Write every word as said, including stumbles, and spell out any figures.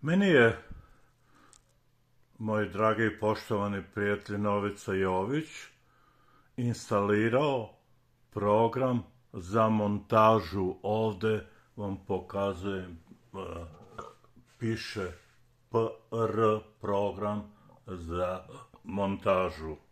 Meni je moj dragi i poštovani prijatelj Novica Jović instalirao program za montažu. Ovde vam pokazujem, piše P R program za montažu.